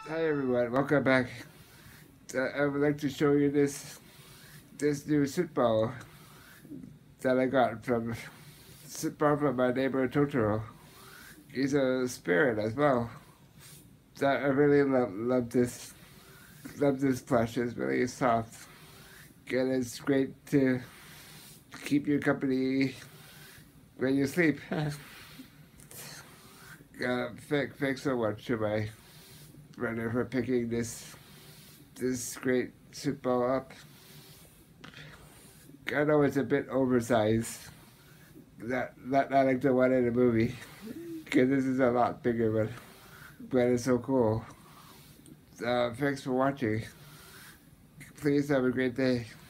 Hi everyone, welcome back. I would like to show you this new Sootball that I got from my neighbor Totoro. He's a spirit as well. I really love this plush. It's really soft. And it's great to keep you company when you sleep. Thanks so much to my brother for picking this great Sootball up. I know it's a bit oversized. Not like the one in the movie. Because this is a lot bigger, but it's so cool. Thanks for watching. Please have a great day.